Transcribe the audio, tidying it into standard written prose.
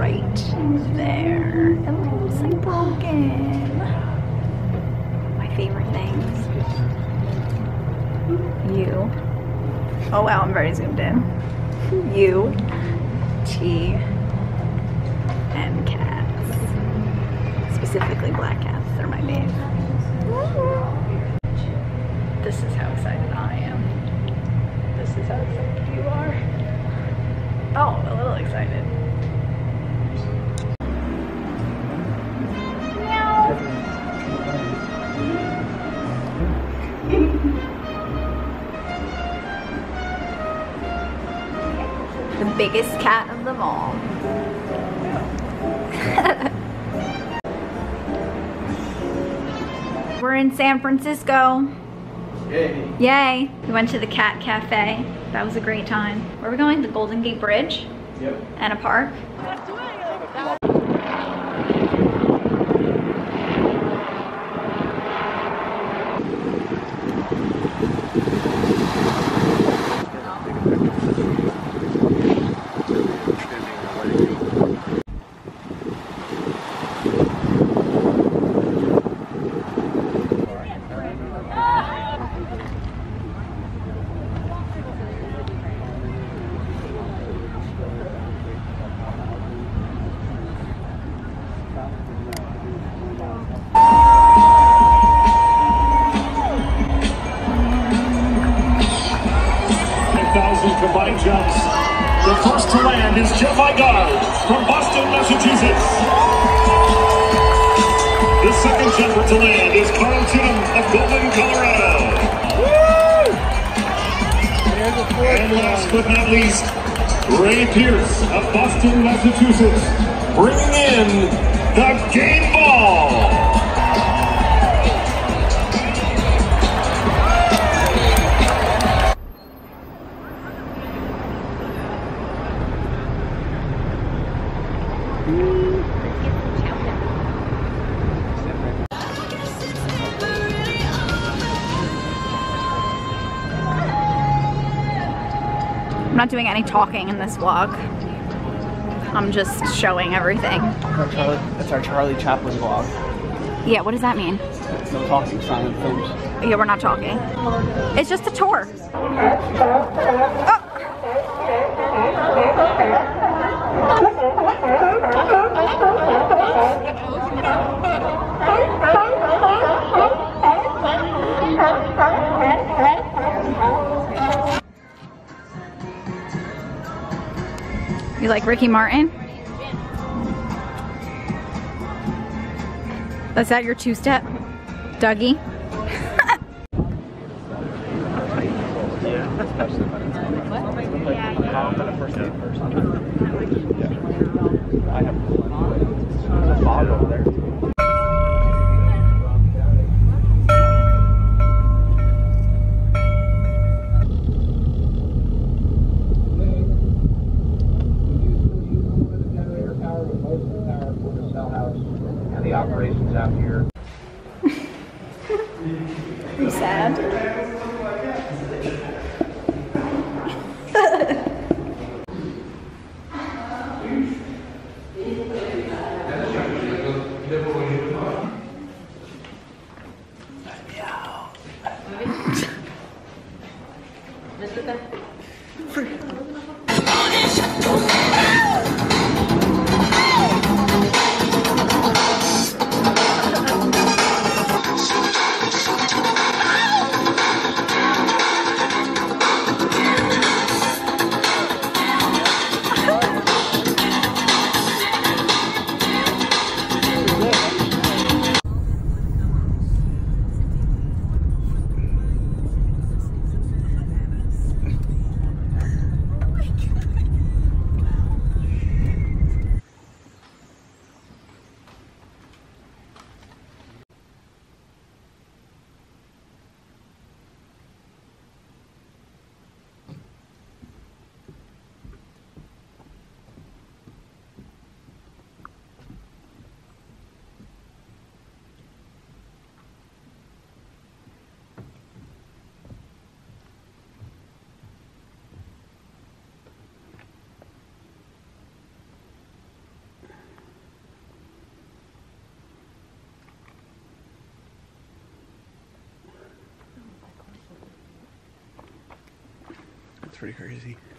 right there. It looks like broken. My favorite things. U. Oh wow, I'm very zoomed in. U, T, and cats. Specifically black cats, they're my fave. This is how excited I am. This is how excited you are. Oh, a little excited. Meow. The biggest cat of them all. We're in San Francisco. Yay. Yay. We went to the Cat Cafe. That was a great time. Where are we going? The Golden Gate Bridge? Yep. And a park? 1,000 combined jumps. The first to land is Jeff Igard from Boston, Massachusetts. The second jumper to land is Carl Chittum of Golden, Colorado. Woo! And last but not least, Ray Pierce of Boston, Massachusetts, bringing in the game ball. I'm not doing any talking in this vlog. I'm just showing everything. That's our Charlie Chaplin vlog. Yeah, what does that mean? No talking, silent films. Yeah, we're not talking. It's just a tour. You like Ricky Martin? Is that your two-step? Dougie? I have a fog over there. The operations out here. You sad? It's pretty crazy.